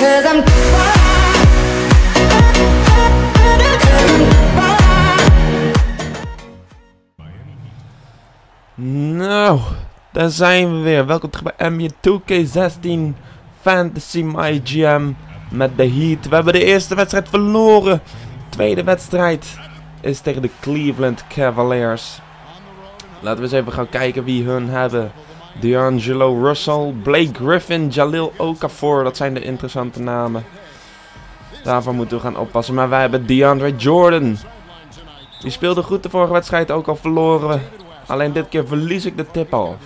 Nou, daar zijn we weer. Welkom terug bij NBA 2K16 Fantasy My GM met de Heat. We hebben de eerste wedstrijd verloren. Tweede wedstrijd is tegen de Cleveland Cavaliers. Laten we eens even gaan kijken wie hun hebben. D'Angelo Russell, Blake Griffin, Jahlil Okafor. Dat zijn de interessante namen. Daarvoor moeten we gaan oppassen. Maar wij hebben DeAndre Jordan. Die speelde goed de vorige wedstrijd, ook al verloren we. Alleen dit keer verlies ik de tip al.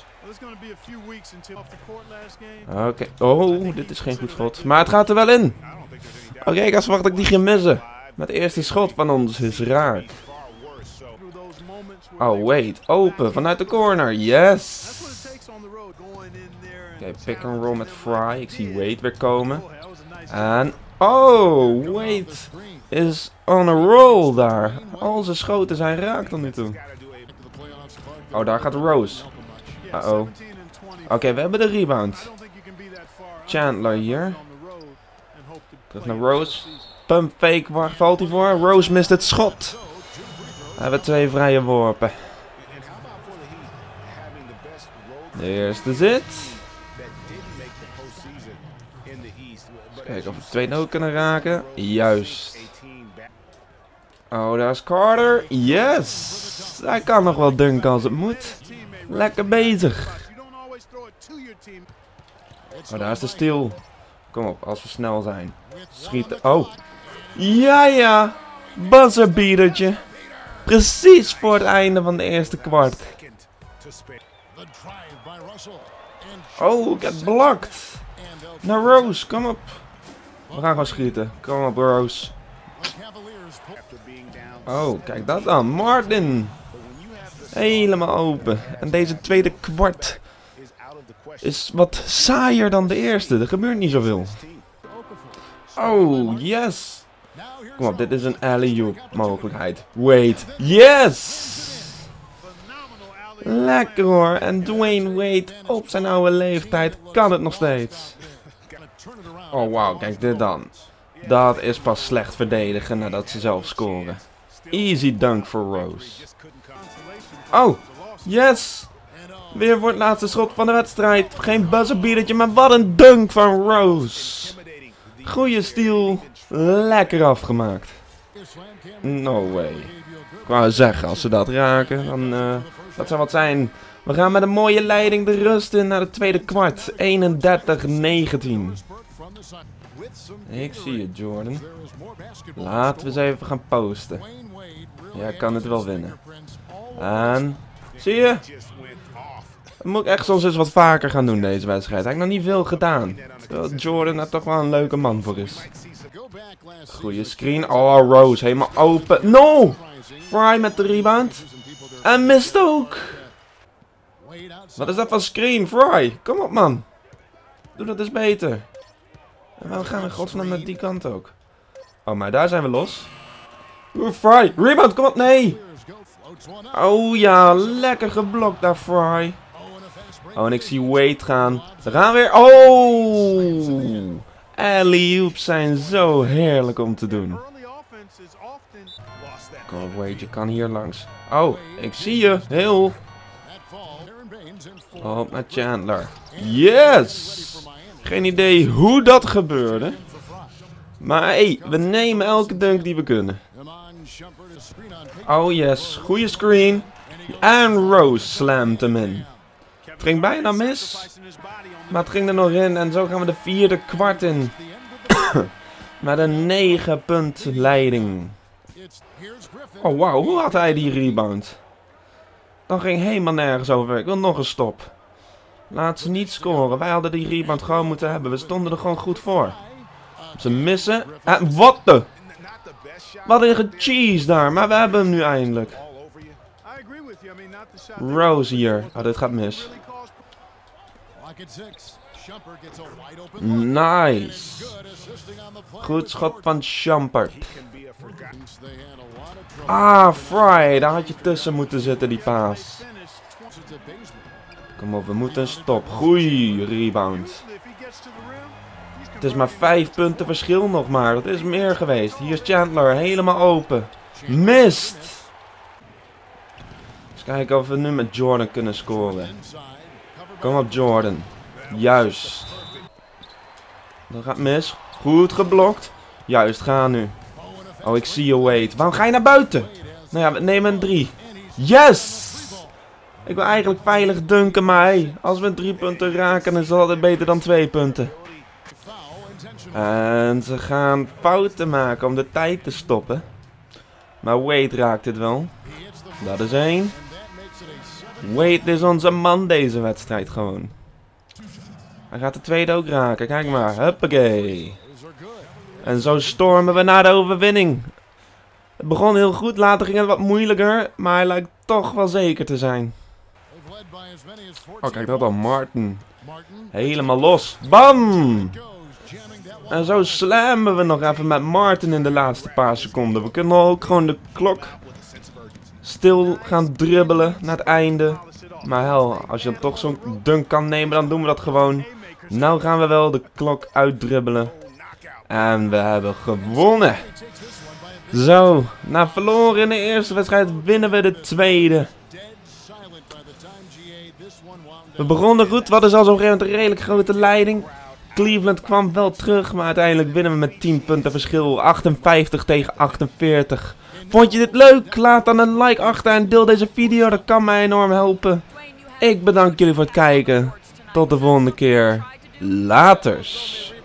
Oké. Oh, dit is geen goed schot. Maar het gaat er wel in. Oké, ik had verwacht dat ik die ging missen. Maar het eerste schot van ons is raak. Oh, wait. Open vanuit de corner. Yes. Oké, pick and roll met Fry. Ik zie Wade weer komen. En... oh, Wade is on a roll daar. Al zijn schoten zijn raak tot nu toe. Oh, daar gaat Rose. Uh-oh. Oké, we hebben de rebound. Chandler hier. Terug naar Rose. Pump fake, waar valt hij voor? Rose mist het schot. We hebben twee vrije worpen. De eerste zit. Kijken of we de tweede ook kunnen raken. Juist. Oh, daar is Carter. Yes! Hij kan nog wel dunken als het moet. Lekker bezig. Oh, daar is de steal. Kom op, als we snel zijn. Schieten. Oh. Ja, ja. Buzzerbeatertje. Precies voor het einde van de eerste kwart. Oh, ik heb blokt. Naar Rose, kom op. We gaan gewoon schieten. Kom op, Rose. Oh, kijk dat dan. Martin. Helemaal open. En deze tweede kwart is wat saaier dan de eerste. Er gebeurt niet zoveel. Oh, yes. Kom op, dit is een alley-oop mogelijkheid. Wade. Yes. Lekker hoor. En Dwayne Wade op zijn oude leeftijd kan het nog steeds. Oh, wauw. Kijk dit dan. Dat is pas slecht verdedigen nadat ze zelf scoren. Easy dunk voor Rose. Oh, yes. Weer voor het laatste schot van de wedstrijd. Geen buzzerbeatertje, maar wat een dunk van Rose. Goeie steal. Lekker afgemaakt. No way. Ik wou zeggen, als ze dat raken, dan dat zou wat zijn. We gaan met een mooie leiding de rust in naar de tweede kwart. 31-19. Ik zie je, Jordan. Laten we eens even gaan posten. Ja, ik kan het wel winnen. En... zie je? Dat moet ik echt soms eens wat vaker gaan doen, deze wedstrijd. Hij heeft nog niet veel gedaan. Terwijl Jordan er toch wel een leuke man voor is. Goeie screen. Oh, Rose helemaal open. No! Fry met de rebound. En mist ook. Wat is dat van screen? Fry, kom op man. Doe dat eens beter. En we gaan in godsnaam naar die kant ook. Oh, maar daar zijn we los. Fry, rebound, kom op, nee. Oh ja, lekker geblokt daar, Fry. Oh, en ik zie Wade gaan. Ze gaan weer. Oh! Alley-oops zijn zo heerlijk om te doen. Kom op, Wade, je kan hier langs. Oh, ik zie je. Heel. Op naar Chandler. Yes! Geen idee hoe dat gebeurde. Maar hey, we nemen elke dunk die we kunnen. Oh yes, goede screen. En Rose slamt hem in. Het ging bijna mis. Maar het ging er nog in. En zo gaan we de vierde kwart in. Met een 9 punt leiding. Oh wauw, hoe had hij die rebound? Dan ging helemaal nergens over. Ik wil nog een stop. Laat ze niet scoren. Wij hadden die rebound gewoon moeten hebben. We stonden er gewoon goed voor. Ze missen. En wat de... wat een gecheese daar. Maar we hebben hem nu eindelijk. Rose hier. Oh, dit gaat mis. Nice. Goed schot van Shumpert. Ah, Fry. Daar had je tussen moeten zitten, die paas. Kom op, we moeten een stop. Goeie rebound. Het is maar 5 punten verschil nog maar. Dat is meer geweest. Hier is Chandler. Helemaal open. Mist. Eens kijken of we nu met Jordan kunnen scoren. Kom op Jordan. Juist. Dat gaat mis. Goed geblokt. Juist, ga nu. Oh, ik zie je, Wade. Waarom ga je naar buiten? Nou ja, we nemen een 3. Yes! Ik wil eigenlijk veilig dunken, maar hey, als we 3 punten raken, dan is dat altijd beter dan 2 punten. En ze gaan fouten maken om de tijd te stoppen. Maar Wade raakt het wel. Dat is 1. Wade is onze man deze wedstrijd gewoon. Hij gaat de tweede ook raken, kijk maar. Huppakee. En zo stormen we naar de overwinning. Het begon heel goed, later ging het wat moeilijker. Maar hij lijkt toch wel zeker te zijn. Oh, kijk dat dan, Martin. Helemaal los. Bam! En zo slammen we nog even met Martin in de laatste paar seconden. We kunnen ook gewoon de klok stil gaan dribbelen naar het einde. Maar hel, als je dan toch zo'n dunk kan nemen, dan doen we dat gewoon. Nou gaan we wel de klok uitdribbelen. En we hebben gewonnen. Zo, na verloren in de eerste wedstrijd winnen we de tweede. We begonnen goed, we hadden zelfs op een gegeven moment een redelijk grote leiding. Cleveland kwam wel terug, maar uiteindelijk winnen we met 10 punten verschil. 58 tegen 48. Vond je dit leuk? Laat dan een like achter en deel deze video, dat kan mij enorm helpen. Ik bedank jullie voor het kijken. Tot de volgende keer. Laters.